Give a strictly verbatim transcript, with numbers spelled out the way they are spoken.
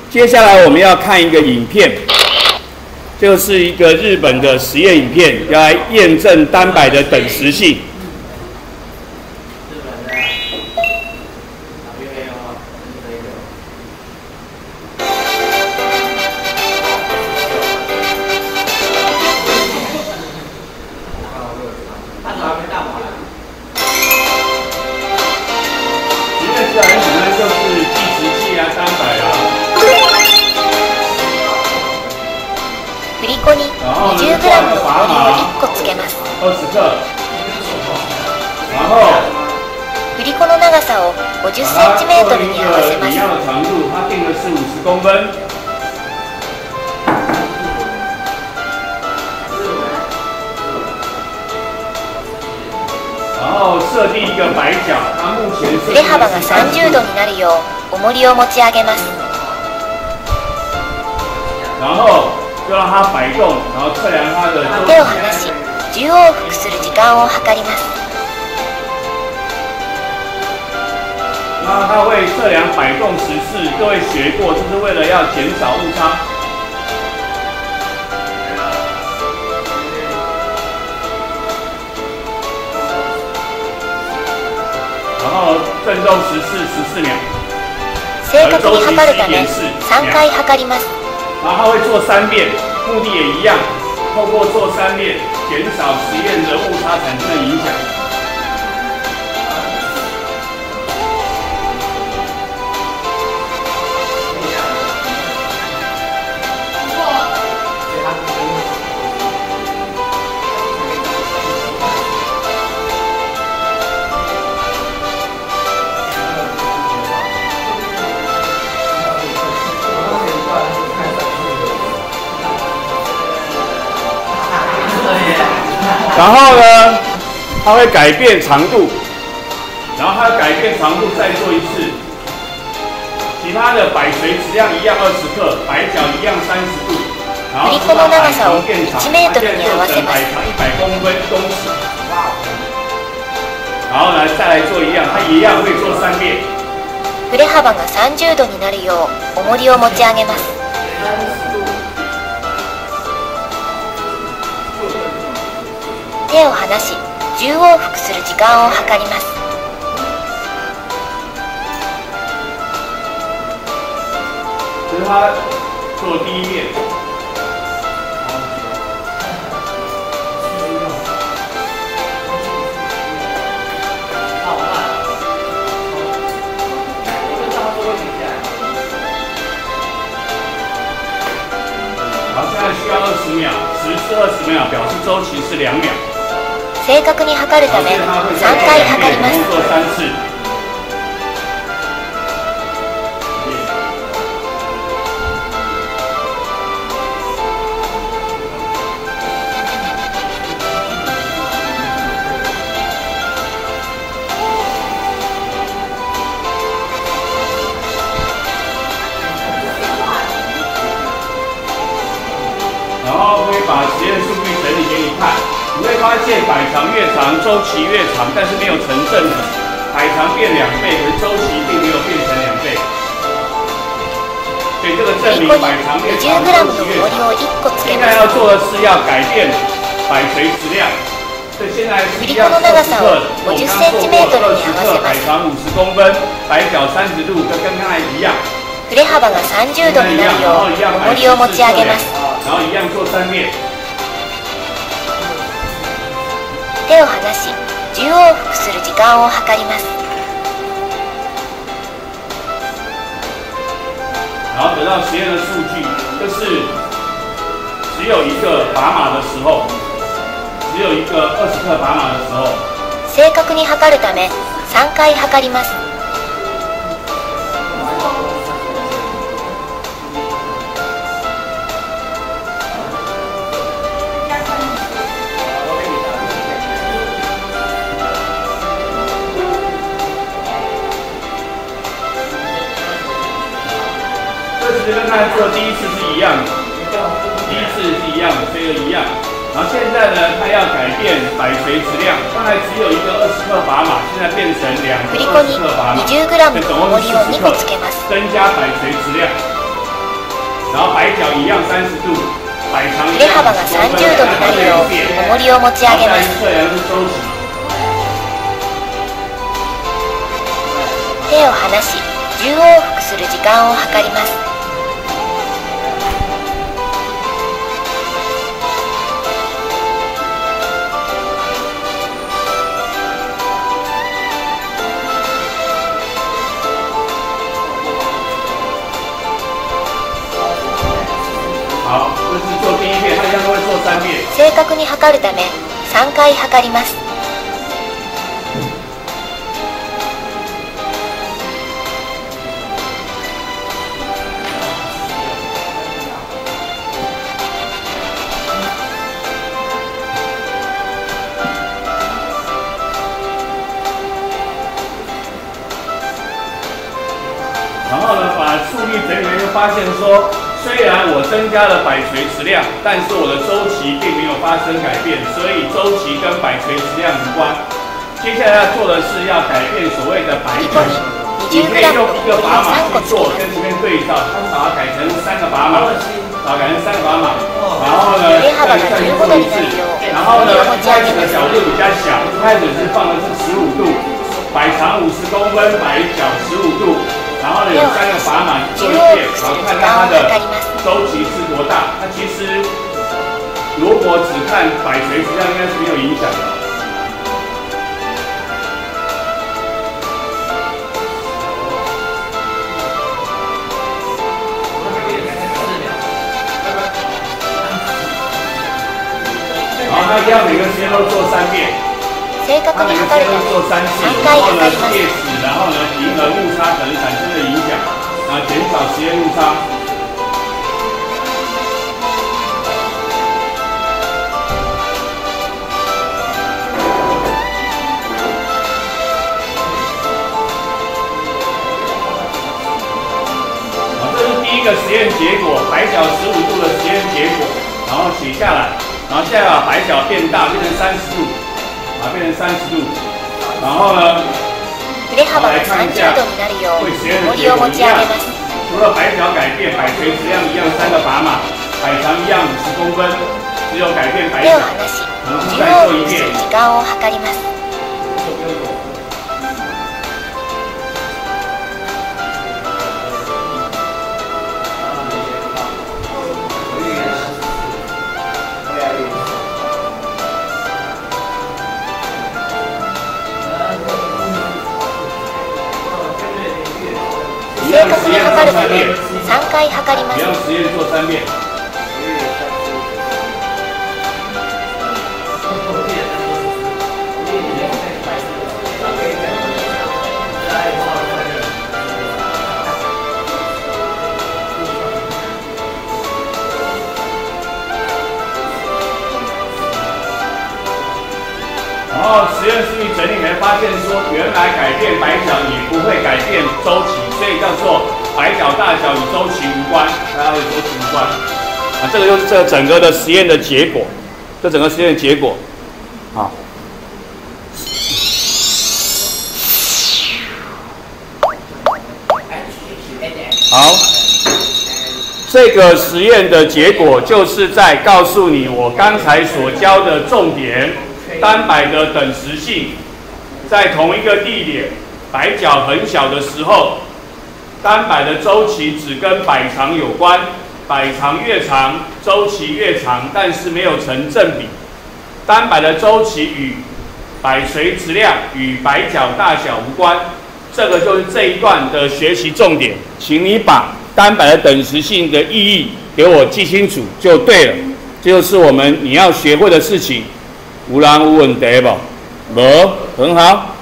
接下来我们要看一个影片，就是一个日本的实验影片，要来验证单摆的等时性。 こに にじゅうグラム の氷をいっこつけます。 二十克。然后振り子の長さをごじゅっセンチメートルに合わせます。 一样的长度，它定的是五十公分。然后设定一个摆角，它目前振れ幅がさんじゅうどになるよう重りを持ち上げます。 然后就让它摆动，然后测量它的周期。 手を離し、じゅう往復する時間を測ります。 然后它会测量摆动时次，各位学过，就是为了要减少误差。然后振动时次十四秒。 正確に測るためさんかい測ります。 然后它会做三遍，目的也一样，透过做三遍，减少实验的误差产生的影响。然后呢，它会改变长度，然后它改变长度再做一次。其他的摆垂质量一样二十克，摆角一样三十度，然后把摆长变长，它现在做成摆长一百公分公尺。然后呢，再来做一样，它一样会做三遍。 振れ幅がさんじゅうどになるよう重りを持ち上げます。手を離し、じゅう往復する時間を測ります。 这是他做第一遍。好，现在需要二十秒，十次二十秒，表示周期是两秒。 正確に測るためさんかい測ります。 做三次。然后会把实验数据整理给你看。你会发现摆长越长，周期越长，但是没有成正比。摆长变两倍，可是周期并没有变成两倍。所以这个证明摆长越长，周期越长。现在要做的是要改变摆垂质量。所以现在是要二十克，我们刚做过二十克，摆长五十公分，摆角三十度，跟跟刚才一样。 振れ幅がさんじゅうどになるよう重りを持ち上げます。 然后一样做三遍。 手を離し、じゅう往復する時間を測ります。 然后得到实验的数据，就是只有一个把码的时候，只有一个二十克把码的时候。 正確に測るためさんかい測ります。 这跟刚才做的第一次是一样的，第一次是一样的，这个一样。然后现在呢，它要改变摆垂质量，刚才只有一个二十克把码，现在变成两个二十克把码，所以总共是四十克，增加摆垂质量。 然后摆脚一样三十度，摆长一振れ样幅がさんじゅうどになるよう重りを持ち上げます。 测量是周期。 手を離しじゅう往復する時間を計ります。 好，这是做第一遍，它一样都会做三遍。 正確に測るためさんかい測ります。 然后呢，把数据整理完就发现说，虽然我增加了摆锤质量，但是我的周期并没有发生改变，所以周期跟摆锤质量无关。接下来要做的是要改变所谓的摆锤，你可以用一个砝码去做，跟前面对照，它把它改成三个砝码，把它改成三个砝码，然后呢再再去做一次，然后呢一开始的角度比较小，一开始是放的是十五度，摆长五十公分，摆角十五度。然后呢，有三个砝码做一遍，然后看看它的周期是多大。那其实如果只看摆锤质量，应该是没有影响的。然后它一样每个时间都做三遍。 正確に測るためさんかい測ります。 然后呢，银河误差可能产生的影响，然后减少实验误差。好，这是第一个实验结果，摆角十五度的实验结果，然后写下来，然后现在把摆角变大，变成三十度。啊，变成三十度，然后呢， 振れ幅がさんじゅうどになるよう重りを持ち上げます。 除了摆角改变，摆锤质量一样三个砝码，摆长一样五十公分，只有改变摆角。 手を離しじゅう往復する時間を計ります。正確に測るためさんかい測ります。 一样实验做三遍。然后实验室一整理，才发现说，原来改变摆角也不会改变周期，所以叫做摆角大小与周期无关，它与周期无关。啊，这个就是这整个的实验的结果，这整个实验的结果，啊。好，这个实验的结果就是在告诉你我刚才所教的重点。单摆的等时性，在同一个地点，摆角很小的时候，单摆的周期只跟摆长有关，摆长越长，周期越长，但是没有成正比。单摆的周期与摆锤质量与摆角大小无关，这个就是这一段的学习重点，请你把单摆的等时性的意义给我记清楚就对了，这就是我们你要学会的事情。有人有问题不？无，很好。